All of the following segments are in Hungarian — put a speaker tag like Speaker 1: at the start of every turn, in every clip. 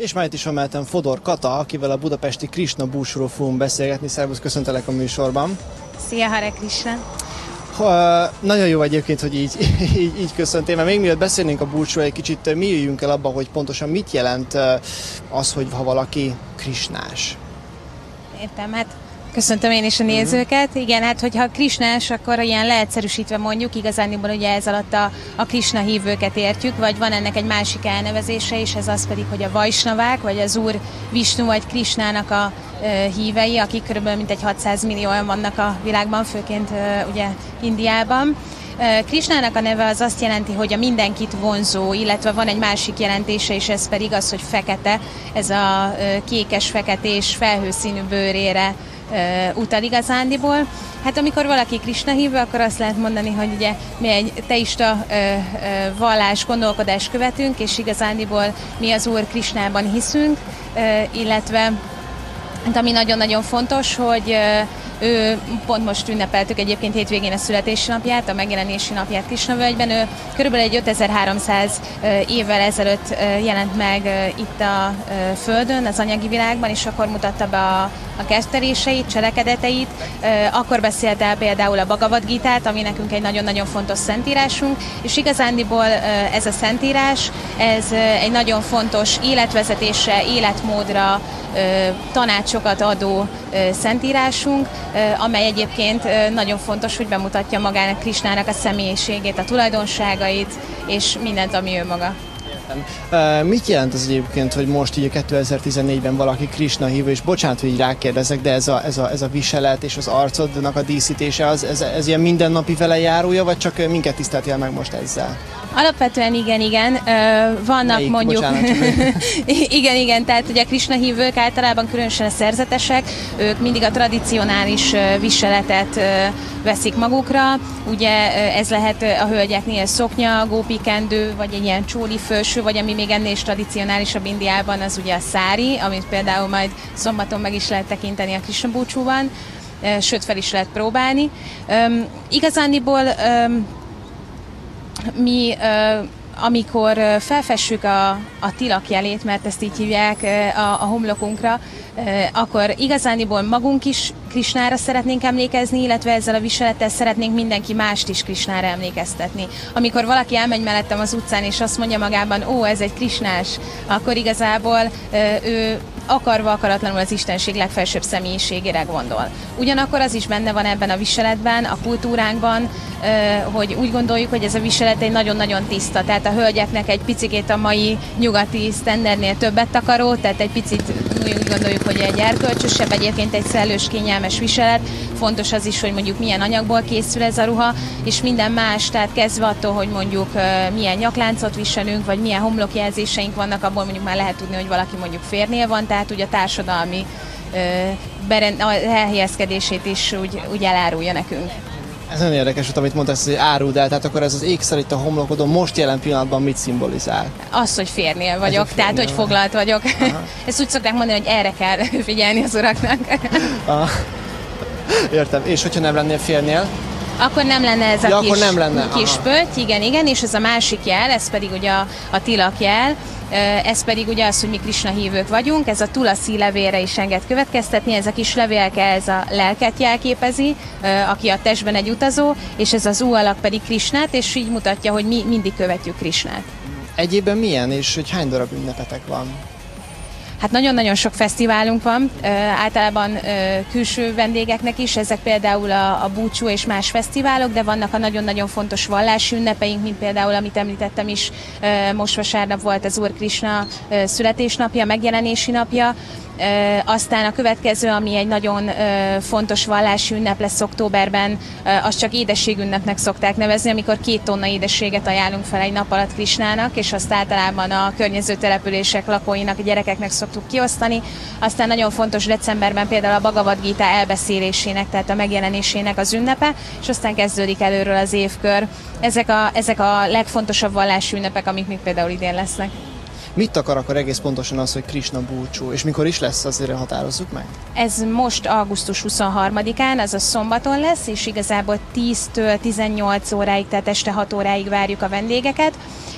Speaker 1: És már itt is van mellettem Fodor Kata, akivel a budapesti Krisna búcsúról fogunk beszélgetni. Szervusz, köszöntelek a műsorban.
Speaker 2: Szia, Hare Krishna!
Speaker 1: Nagyon jó egyébként, hogy így köszöntél, mert még mielőtt beszélnénk a búcsúról, egy kicsit mi jöjjünk el abba, hogy pontosan mit jelent az, hogy ha valaki krisnás.
Speaker 2: Értem, hát köszöntöm én is a nézőket. Igen, hát hogyha krisnás, akkor ilyen leegyszerűsítve mondjuk, igazániból ugye ez alatt a Krishna hívőket értjük, vagy van ennek egy másik elnevezése is, ez az pedig, hogy a vajsnavák, vagy az Úr Visnu vagy Krishnának a hívei, akik körülbelül mintegy 600 millióan vannak a világban, főként ugye Indiában. Krishnának a neve az azt jelenti, hogy a mindenkit vonzó, illetve van egy másik jelentése, és ez pedig az, hogy fekete, ez a kékes-feketés felhőszínű bőrére utal igazándiból. Hát amikor valaki Krishna hívő, akkor azt lehet mondani, hogy ugye mi egy teista vallás, gondolkodás követünk, és igazándiból mi az Úr Krishnában hiszünk, illetve ami nagyon-nagyon fontos, hogy ő pont most ünnepeltük egyébként hétvégén a születésnapját, a megjelenési napját Krisnavölgyben. Ő körülbelül egy 5300 évvel ezelőtt jelent meg itt a Földön, az anyagi világban, és akkor mutatta be a kezdeményezéseit, cselekedeteit. Akkor beszélt el például a Bhagavad Gitát, ami nekünk egy nagyon-nagyon fontos szentírásunk, és igazándiból ez a szentírás, ez egy nagyon fontos életvezetésre, életmódra tanácsokat adó szentírásunk, amely egyébként nagyon fontos, hogy bemutatja magának Krishnának a személyiségét, a tulajdonságait, és mindent, ami ő maga.
Speaker 1: Mit jelent az egyébként, hogy most így 2014-ben valaki Krishna hívő, és bocsánat, hogy így rákérdezek, de ez a viselet és az arcodnak a díszítése, ez ilyen mindennapi velejárója, vagy csak minket tiszteltél meg most ezzel?
Speaker 2: Alapvetően igen. Vannak
Speaker 1: melyik?
Speaker 2: mondjuk...
Speaker 1: Bocsánat,
Speaker 2: igen, tehát ugye a Krishna hívők általában különösen a szerzetesek, ők mindig a tradicionális viseletet veszik magukra. Ugye ez lehet a hölgyeknél szoknya, gópikendő, vagy egy ilyen csóli fölső, vagy ami még ennél is tradicionálisabb Indiában, az ugye a szári, amit például majd szombaton meg is lehet tekinteni a Krishna búcsúban, sőt fel is lehet próbálni. Igazániból mi, amikor felfessük a tilakjelét, mert ezt így hívják a homlokunkra, akkor igazániból magunk is Krishnára szeretnénk emlékezni, illetve ezzel a viselettel szeretnénk mindenki mást is Krishnára emlékeztetni. Amikor valaki elmegy mellettem az utcán, és azt mondja magában, ó, ez egy krisnás, akkor igazából ő akarva, akaratlanul az Istenség legfelsőbb személyiségére gondol. Ugyanakkor az is benne van ebben a viseletben, a kultúránkban, hogy úgy gondoljuk, hogy ez a viselet egy nagyon-nagyon tiszta. Tehát a hölgyeknek egy picikét a mai nyugati sztenderdnél többet takaró, tehát egy picit úgy gondoljuk, hogy egy erkölcsösebb, egyébként egy szellős, kényelmes viselet. Fontos az is, hogy mondjuk milyen anyagból készül ez a ruha, és minden más, tehát kezdve attól, hogy mondjuk milyen nyakláncot viselünk, vagy milyen homlokjelzéseink vannak, abból mondjuk már lehet tudni, hogy valaki mondjuk férnél van, tehát ugye a társadalmi elhelyezkedését is úgy elárulja nekünk.
Speaker 1: Ez nagyon érdekes, amit mondtál, hogy áruld el, tehát akkor ez az ékszer itt a homlokodon most jelen pillanatban mit szimbolizál?
Speaker 2: Az, hogy férnél vagyok, tehát hogy foglalt vagyok. Ezt úgy szokták mondani, hogy erre kell figyelni az uraknak.
Speaker 1: Értem, és hogyha nem lennél férnél?
Speaker 2: Akkor nem lenne ez a kis pötty, igen, és ez a másik jel, ez pedig ugye a tilak jel, ez pedig ugye az, hogy mi Krishna hívők vagyunk, ez a tulasi levélre is enged következtetni, ez a kis levélke, ez a lelket jelképezi, aki a testben egy utazó, és ez az U alak pedig Krishnát, és így mutatja, hogy mi mindig követjük Krishnát.
Speaker 1: Egyébben milyen, és hogy hány darab ünnepetek van?
Speaker 2: Hát nagyon-nagyon sok fesztiválunk van, általában külső vendégeknek is, ezek például a búcsú és más fesztiválok, de vannak a nagyon-nagyon fontos vallási ünnepeink, mint például, amit említettem is, most vasárnap volt az Úr Krishna születésnapja, megjelenési napja, aztán a következő, ami egy nagyon fontos vallási ünnep lesz októberben, azt csak édességünnepnek szokták nevezni, amikor 2 tonna édességet ajánlunk fel egy nap alatt Krishnának, és azt általában a környező települések lakóinak, a gyerekeknek szoktuk kiosztani. Aztán nagyon fontos decemberben például a Bhagavad Gita elbeszélésének, tehát a megjelenésének az ünnepe, és aztán kezdődik előről az évkör. Ezek a legfontosabb vallási ünnepek, amik még például idén lesznek.
Speaker 1: Mit akar akkor egész pontosan az, hogy Krishna búcsú, és mikor is lesz, azért határozzuk meg?
Speaker 2: Ez most augusztus 23-án, azaz szombaton lesz, és igazából 10-től 18 óráig, tehát este 6 óráig várjuk a vendégeket.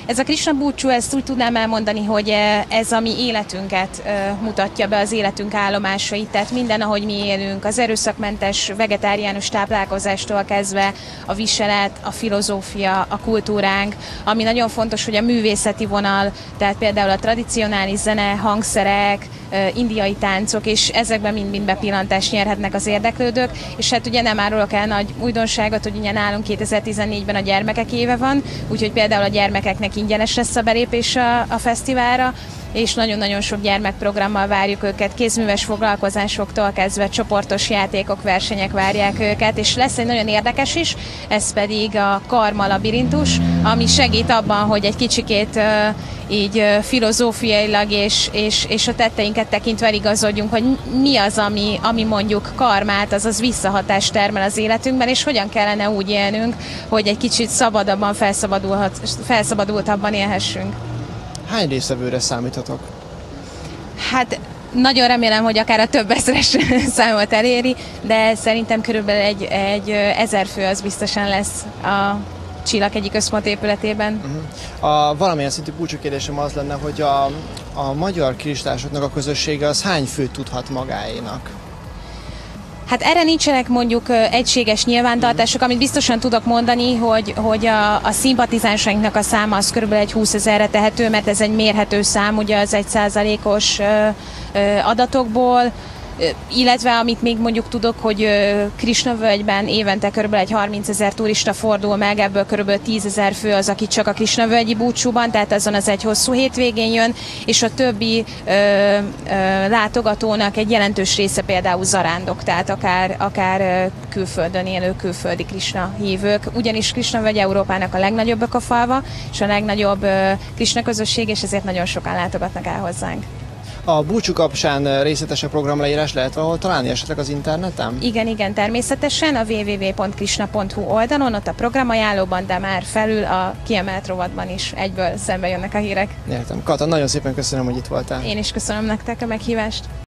Speaker 2: Ez a Krishna búcsú, ezt úgy tudnám elmondani, hogy ez a mi életünket mutatja be, az életünk állomásait, tehát minden, ahogy mi élünk, az erőszakmentes, vegetáriánus táplálkozástól kezdve a viselet, a filozófia, a kultúránk, ami nagyon fontos, hogy a művészeti vonal, tehát például a tradicionális zene, hangszerek, indiai táncok, és ezekben mind-mind bepillantást nyerhetnek az érdeklődők, és hát ugye nem árulok el nagy újdonságot, hogy ugye nálunk 2014-ben a gyermekek éve van, úgyhogy például a gyermekeknek ingyenes lesz a belépés a fesztiválra, és nagyon-nagyon sok gyermekprogrammal várjuk őket, kézműves foglalkozásoktól kezdve csoportos játékok, versenyek várják őket, és lesz egy nagyon érdekes is, ez pedig a Karma labirintus, ami segít abban, hogy egy kicsikét így filozófiailag és a tetteinket tekintve igazodjunk, hogy mi az, ami mondjuk karmát, azaz visszahatást termel az életünkben, és hogyan kellene úgy élnünk, hogy egy kicsit szabadabban, felszabadultabban élhessünk.
Speaker 1: Hány résztvevőre számíthatok? Hát
Speaker 2: nagyon remélem, hogy akár a több ezeres számot eléri, de szerintem körülbelül egy 1000 fő az biztosan lesz a Csillag hegyi Központ épületében.
Speaker 1: A valamilyen szintű búcsúkérdésem az lenne, hogy a magyar kiristásoknak a közössége az hány főt tudhat magáénak?
Speaker 2: Hát erre nincsenek mondjuk egységes nyilvántartások, amit biztosan tudok mondani, hogy a szimpatizánsainknak a száma az körülbelül egy 20 000-re tehető, mert ez egy mérhető szám, ugye az 1%-os adatokból, illetve amit még mondjuk tudok, hogy Krisna-völgyben évente kb. Egy 30 000 turista fordul meg, ebből kb. 10 000 fő az, aki csak a Krisna-völgyi búcsúban, tehát azon az egy hosszú hétvégén jön, és a többi látogatónak egy jelentős része például zarándok, tehát akár külföldön élő külföldi Krishna hívők, ugyanis Krisna-völgy Európának a legnagyobb ökofalva, és a legnagyobb Krishna közösség, és ezért nagyon sokan látogatnak el hozzánk.
Speaker 1: A búcsú kapcsán részletes a programleírás lehet valahol találni esetleg az interneten?
Speaker 2: Igen, természetesen a www.krishna.hu oldalon, ott a programajánlóban, de már felül a kiemelt rovatban is egyből szembe jönnek a hírek.
Speaker 1: Értem. Kata, nagyon szépen köszönöm, hogy itt voltál.
Speaker 2: Én is köszönöm nektek a meghívást.